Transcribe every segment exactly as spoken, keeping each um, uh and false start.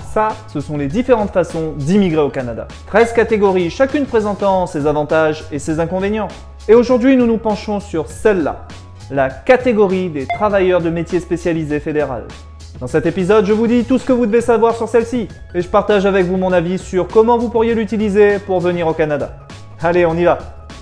Ça, ce sont les différentes façons d'immigrer au Canada. treize catégories, chacune présentant ses avantages et ses inconvénients. Et aujourd'hui, nous nous penchons sur celle-là, la catégorie des travailleurs de métiers spécialisés fédéral. Dans cet épisode, je vous dis tout ce que vous devez savoir sur celle-ci et je partage avec vous mon avis sur comment vous pourriez l'utiliser pour venir au Canada. Allez, on y va!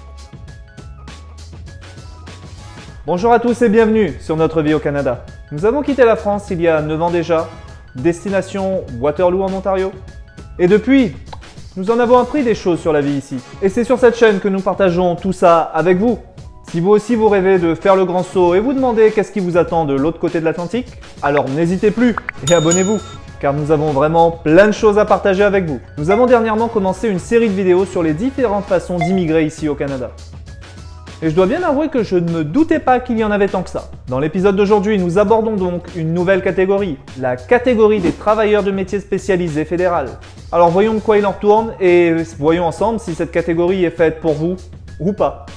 Bonjour à tous et bienvenue sur Notre vie au Canada. Nous avons quitté la France il y a neuf ans déjà, destination Waterloo en Ontario. Et depuis, nous en avons appris des choses sur la vie ici. Et c'est sur cette chaîne que nous partageons tout ça avec vous. Si vous aussi vous rêvez de faire le grand saut et vous demandez qu'est-ce qui vous attend de l'autre côté de l'Atlantique, alors n'hésitez plus et abonnez-vous, car nous avons vraiment plein de choses à partager avec vous. Nous avons dernièrement commencé une série de vidéos sur les différentes façons d'immigrer ici au Canada. Et je dois bien avouer que je ne me doutais pas qu'il y en avait tant que ça. Dans l'épisode d'aujourd'hui, nous abordons donc une nouvelle catégorie, la catégorie des travailleurs de métiers spécialisés fédéral. Alors voyons de quoi il en retourne et voyons ensemble si cette catégorie est faite pour vous ou pas.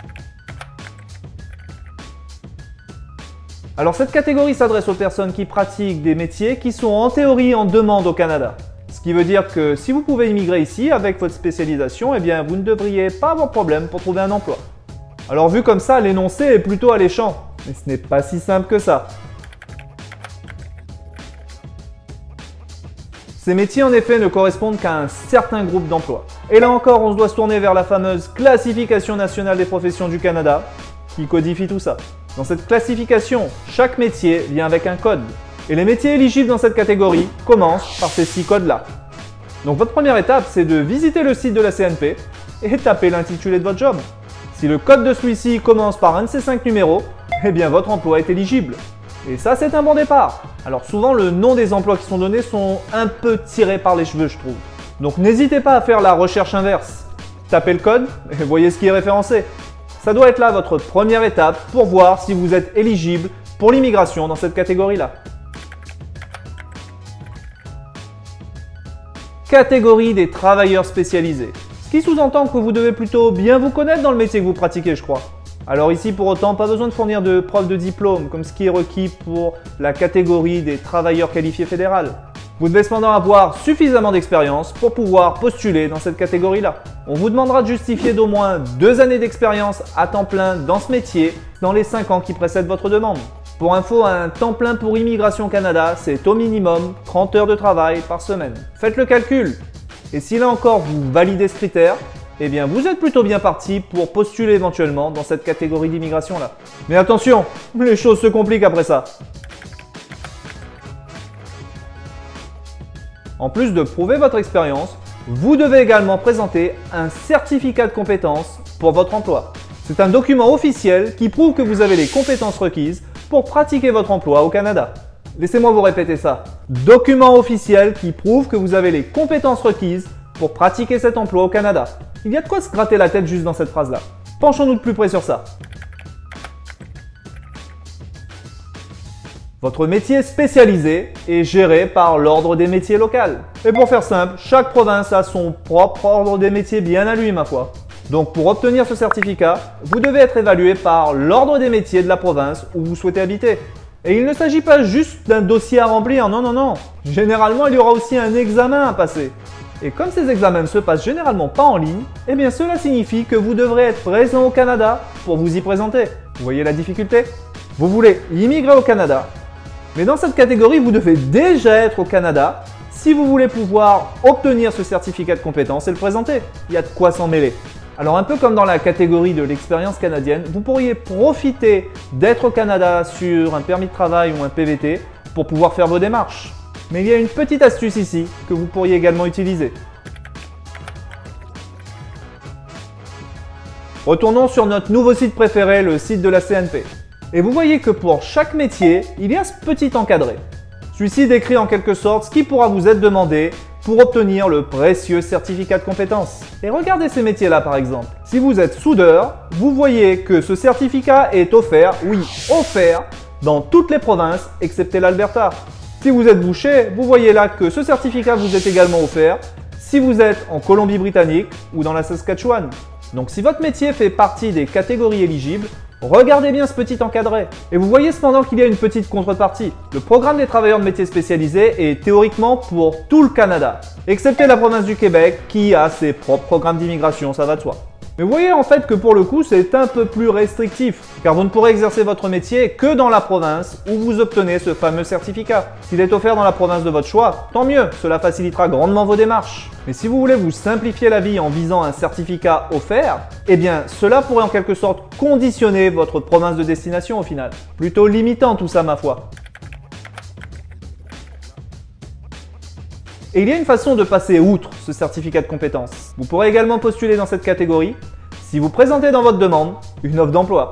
Alors cette catégorie s'adresse aux personnes qui pratiquent des métiers qui sont en théorie en demande au Canada. Ce qui veut dire que si vous pouvez immigrer ici avec votre spécialisation, eh bien vous ne devriez pas avoir de problème pour trouver un emploi. Alors vu comme ça, l'énoncé est plutôt alléchant, mais ce n'est pas si simple que ça. Ces métiers en effet ne correspondent qu'à un certain groupe d'emplois. Et là encore, on se doit se tourner vers la fameuse Classification nationale des professions du Canada, qui codifie tout ça. Dans cette classification, chaque métier vient avec un code. Et les métiers éligibles dans cette catégorie commencent par ces six codes-là. Donc votre première étape, c'est de visiter le site de la C N P et taper l'intitulé de votre job. Si le code de celui-ci commence par un de ces cinq numéros, eh bien votre emploi est éligible. Et ça, c'est un bon départ. Alors souvent, le nom des emplois qui sont donnés sont un peu tirés par les cheveux, je trouve. Donc n'hésitez pas à faire la recherche inverse. Tapez le code et voyez ce qui est référencé. Ça doit être là votre première étape pour voir si vous êtes éligible pour l'immigration dans cette catégorie-là. Catégorie des travailleurs spécialisés. Ce qui sous-entend que vous devez plutôt bien vous connaître dans le métier que vous pratiquez, je crois. Alors ici, pour autant, pas besoin de fournir de preuve de diplôme, comme ce qui est requis pour la catégorie des travailleurs qualifiés fédéral. Vous devez cependant avoir suffisamment d'expérience pour pouvoir postuler dans cette catégorie-là. On vous demandera de justifier d'au moins deux années d'expérience à temps plein dans ce métier dans les cinq ans qui précèdent votre demande. Pour info, un temps plein pour Immigration Canada, c'est au minimum trente heures de travail par semaine. Faites le calcul. Et si là encore vous validez ce critère, eh bien vous êtes plutôt bien parti pour postuler éventuellement dans cette catégorie d'immigration là. Mais attention, les choses se compliquent après ça. En plus de prouver votre expérience, vous devez également présenter un certificat de compétences pour votre emploi. C'est un document officiel qui prouve que vous avez les compétences requises pour pratiquer votre emploi au Canada. Laissez-moi vous répéter ça. Document officiel qui prouve que vous avez les compétences requises pour pratiquer cet emploi au Canada. Il y a de quoi se gratter la tête juste dans cette phrase-là. Penchons-nous de plus près sur ça. Votre métier spécialisé est géré par l'Ordre des métiers local. Et pour faire simple, chaque province a son propre ordre des métiers bien à lui, ma foi. Donc pour obtenir ce certificat, vous devez être évalué par l'Ordre des métiers de la province où vous souhaitez habiter. Et il ne s'agit pas juste d'un dossier à remplir, non, non, non. Généralement, il y aura aussi un examen à passer. Et comme ces examens ne se passent généralement pas en ligne, eh bien cela signifie que vous devrez être présent au Canada pour vous y présenter. Vous voyez la difficulté? Vous voulez immigrer au Canada, mais dans cette catégorie, vous devez déjà être au Canada si vous voulez pouvoir obtenir ce certificat de compétence et le présenter. Il y a de quoi s'en mêler. Alors un peu comme dans la catégorie de l'expérience canadienne, vous pourriez profiter d'être au Canada sur un permis de travail ou un P V T pour pouvoir faire vos démarches. Mais il y a une petite astuce ici que vous pourriez également utiliser. Retournons sur notre nouveau site préféré, le site de la C N P. Et vous voyez que pour chaque métier, il y a ce petit encadré. Celui-ci décrit en quelque sorte ce qui pourra vous être demandé pour obtenir le précieux certificat de compétence. Et regardez ces métiers-là par exemple. Si vous êtes soudeur, vous voyez que ce certificat est offert, oui, offert, dans toutes les provinces excepté l'Alberta. Si vous êtes boucher, vous voyez là que ce certificat vous est également offert si vous êtes en Colombie-Britannique ou dans la Saskatchewan. Donc si votre métier fait partie des catégories éligibles, Regardez bien ce petit encadré. Et vous voyez cependant qu'il y a une petite contrepartie. Le programme des travailleurs de métiers spécialisés est théoriquement pour tout le Canada, excepté la province du Québec qui a ses propres programmes d'immigration, ça va de soi. Mais vous voyez en fait que pour le coup c'est un peu plus restrictif, car vous ne pourrez exercer votre métier que dans la province où vous obtenez ce fameux certificat. S'il est offert dans la province de votre choix, tant mieux, cela facilitera grandement vos démarches. Mais si vous voulez vous simplifier la vie en visant un certificat offert, eh bien cela pourrait en quelque sorte conditionner votre province de destination au final. Plutôt limitant tout ça ma foi. Et il y a une façon de passer outre ce certificat de compétence. Vous pourrez également postuler dans cette catégorie si vous présentez dans votre demande une offre d'emploi.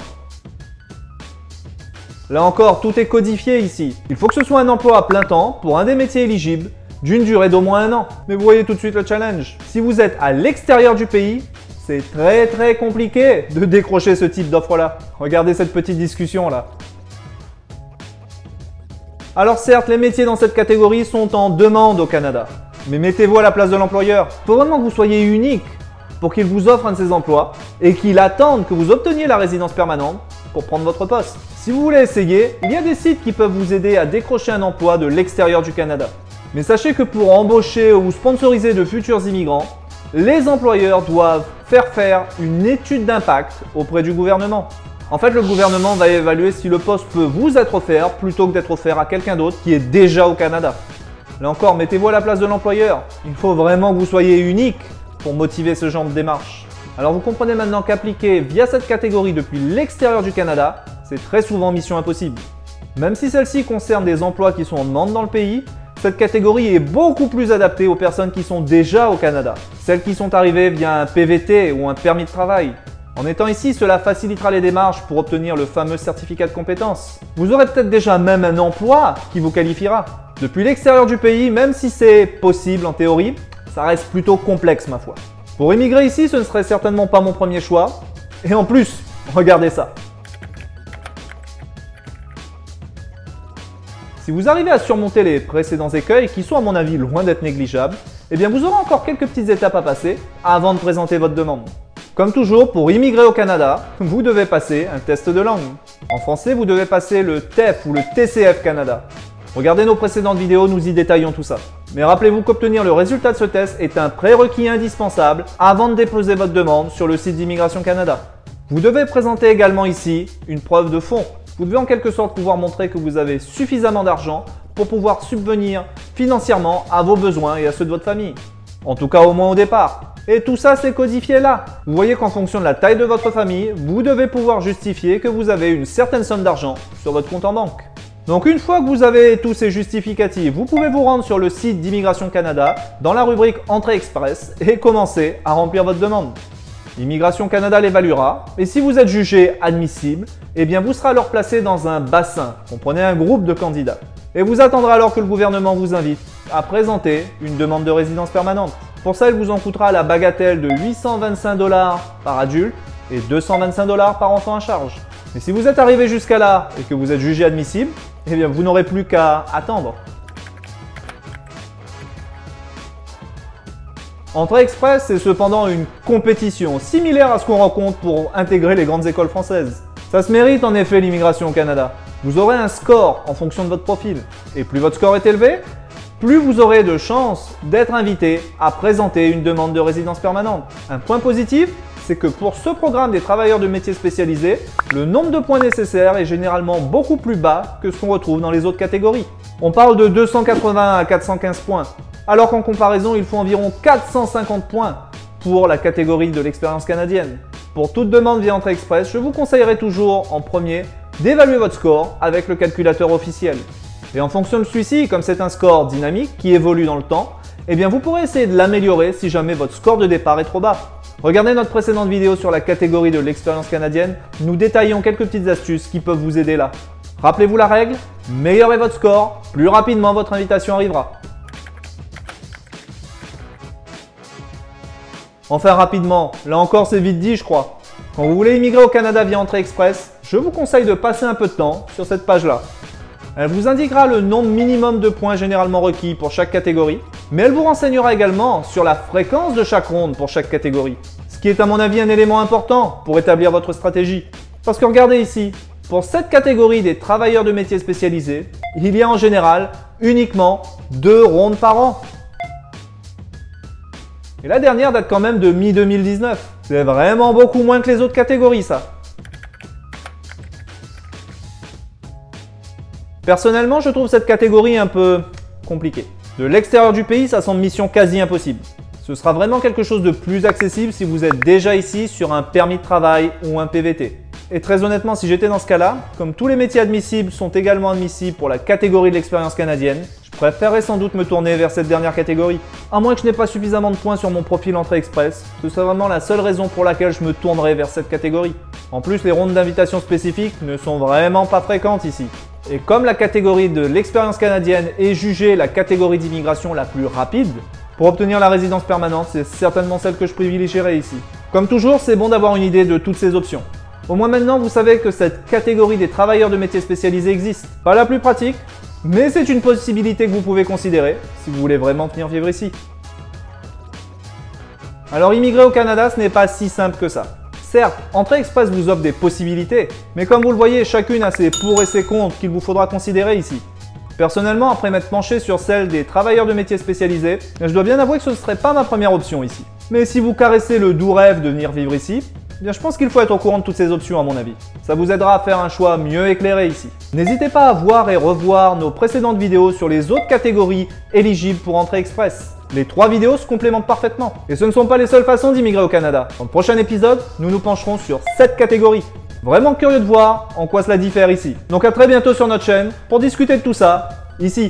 Là encore, tout est codifié ici. Il faut que ce soit un emploi à plein temps pour un des métiers éligibles d'une durée d'au moins un an. Mais vous voyez tout de suite le challenge. Si vous êtes à l'extérieur du pays, c'est très très compliqué de décrocher ce type d'offre-là. Regardez cette petite discussion là. Alors certes, les métiers dans cette catégorie sont en demande au Canada. Mais mettez-vous à la place de l'employeur. Il faut vraiment que vous soyez unique pour qu'il vous offre un de ces emplois et qu'il attende que vous obteniez la résidence permanente pour prendre votre poste. Si vous voulez essayer, il y a des sites qui peuvent vous aider à décrocher un emploi de l'extérieur du Canada. Mais sachez que pour embaucher ou sponsoriser de futurs immigrants, les employeurs doivent faire faire une étude d'impact auprès du gouvernement. En fait, le gouvernement va évaluer si le poste peut vous être offert plutôt que d'être offert à quelqu'un d'autre qui est déjà au Canada. Là encore, mettez-vous à la place de l'employeur. Il faut vraiment que vous soyez unique pour motiver ce genre de démarche. Alors vous comprenez maintenant qu'appliquer via cette catégorie depuis l'extérieur du Canada, c'est très souvent mission impossible. Même si celle-ci concerne des emplois qui sont en demande dans le pays, cette catégorie est beaucoup plus adaptée aux personnes qui sont déjà au Canada. Celles qui sont arrivées via un P V T ou un permis de travail. En étant ici, cela facilitera les démarches pour obtenir le fameux certificat de compétence. Vous aurez peut-être déjà même un emploi qui vous qualifiera. Depuis l'extérieur du pays, même si c'est possible en théorie, ça reste plutôt complexe ma foi. Pour immigrer ici, ce ne serait certainement pas mon premier choix. Et en plus, regardez ça. Si vous arrivez à surmonter les précédents écueils, qui sont à mon avis loin d'être négligeables, eh bien vous aurez encore quelques petites étapes à passer avant de présenter votre demande. Comme toujours, pour immigrer au Canada, vous devez passer un test de langue. En français, vous devez passer le T E F ou le T C F Canada. Regardez nos précédentes vidéos, nous y détaillons tout ça. Mais rappelez-vous qu'obtenir le résultat de ce test est un prérequis indispensable avant de déposer votre demande sur le site d'Immigration Canada. Vous devez présenter également ici une preuve de fonds. Vous devez en quelque sorte pouvoir montrer que vous avez suffisamment d'argent pour pouvoir subvenir financièrement à vos besoins et à ceux de votre famille. En tout cas au moins au départ. Et tout ça c'est codifié là. Vous voyez qu'en fonction de la taille de votre famille, vous devez pouvoir justifier que vous avez une certaine somme d'argent sur votre compte en banque. Donc une fois que vous avez tous ces justificatifs, vous pouvez vous rendre sur le site d'Immigration Canada dans la rubrique Entrée Express et commencer à remplir votre demande. Immigration Canada l'évaluera et si vous êtes jugé admissible, eh bien vous serez alors placé dans un bassin, comprenez un groupe de candidats. Et vous attendrez alors que le gouvernement vous invite à présenter une demande de résidence permanente. Pour ça, il vous en coûtera la bagatelle de huit cent vingt-cinq dollars par adulte et deux cent vingt-cinq dollars par enfant à charge. Mais si vous êtes arrivé jusqu'à là et que vous êtes jugé admissible, eh bien vous n'aurez plus qu'à attendre. Entrée Express est cependant une compétition similaire à ce qu'on rencontre pour intégrer les grandes écoles françaises. Ça se mérite en effet l'immigration au Canada. Vous aurez un score en fonction de votre profil. Et plus votre score est élevé, plus vous aurez de chances d'être invité à présenter une demande de résidence permanente. Un point positif, c'est que pour ce programme des travailleurs de métiers spécialisés, le nombre de points nécessaires est généralement beaucoup plus bas que ce qu'on retrouve dans les autres catégories. On parle de deux cent quatre-vingts à quatre cent quinze points, alors qu'en comparaison, il faut environ quatre cent cinquante points pour la catégorie de l'expérience canadienne. Pour toute demande via Entrée Express, je vous conseillerais toujours en premier d'évaluer votre score avec le calculateur officiel. Et en fonction de celui-ci, comme c'est un score dynamique qui évolue dans le temps, eh bien vous pourrez essayer de l'améliorer si jamais votre score de départ est trop bas. Regardez notre précédente vidéo sur la catégorie de l'expérience canadienne, nous détaillons quelques petites astuces qui peuvent vous aider là. Rappelez-vous la règle, meilleur est votre score, plus rapidement votre invitation arrivera. Enfin rapidement, là encore c'est vite dit je crois. Quand vous voulez immigrer au Canada via Entrée Express, je vous conseille de passer un peu de temps sur cette page-là. Elle vous indiquera le nombre minimum de points généralement requis pour chaque catégorie, mais elle vous renseignera également sur la fréquence de chaque ronde pour chaque catégorie, ce qui est à mon avis un élément important pour établir votre stratégie. Parce que regardez ici, pour cette catégorie des travailleurs de métiers spécialisés, il y a en général uniquement deux rondes par an. Et la dernière date quand même de mi deux mille dix-neuf. C'est vraiment beaucoup moins que les autres catégories, ça. Personnellement, je trouve cette catégorie un peu compliquée. De l'extérieur du pays, ça semble mission quasi impossible. Ce sera vraiment quelque chose de plus accessible si vous êtes déjà ici sur un permis de travail ou un P V T. Et très honnêtement, si j'étais dans ce cas-là, comme tous les métiers admissibles sont également admissibles pour la catégorie de l'expérience canadienne, je préférerais sans doute me tourner vers cette dernière catégorie. À moins que je n'ai pas suffisamment de points sur mon profil Entrée Express, ce serait vraiment la seule raison pour laquelle je me tournerais vers cette catégorie. En plus, les rondes d'invitation spécifiques ne sont vraiment pas fréquentes ici. Et comme la catégorie de l'expérience canadienne est jugée la catégorie d'immigration la plus rapide, pour obtenir la résidence permanente, c'est certainement celle que je privilégierais ici. Comme toujours, c'est bon d'avoir une idée de toutes ces options. Au moins maintenant, vous savez que cette catégorie des travailleurs de métiers spécialisés existe. Pas la plus pratique, mais c'est une possibilité que vous pouvez considérer si vous voulez vraiment venir vivre ici. Alors immigrer au Canada, ce n'est pas si simple que ça. Certes, Entrée Express vous offre des possibilités, mais comme vous le voyez, chacune a ses pour et ses contre qu'il vous faudra considérer ici. Personnellement, après m'être penché sur celle des travailleurs de métiers spécialisés, je dois bien avouer que ce ne serait pas ma première option ici. Mais si vous caressez le doux rêve de venir vivre ici, bien je pense qu'il faut être au courant de toutes ces options à mon avis. Ça vous aidera à faire un choix mieux éclairé ici. N'hésitez pas à voir et revoir nos précédentes vidéos sur les autres catégories éligibles pour Entrée Express. Les trois vidéos se complémentent parfaitement. Et ce ne sont pas les seules façons d'immigrer au Canada. Dans le prochain épisode, nous nous pencherons sur cette catégorie. Vraiment curieux de voir en quoi cela diffère ici. Donc à très bientôt sur notre chaîne pour discuter de tout ça, ici.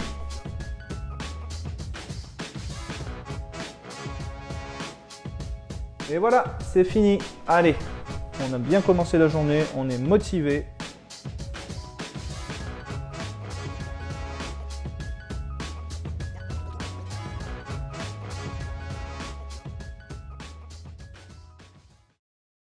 Et voilà, c'est fini. Allez, on a bien commencé la journée, on est motivé.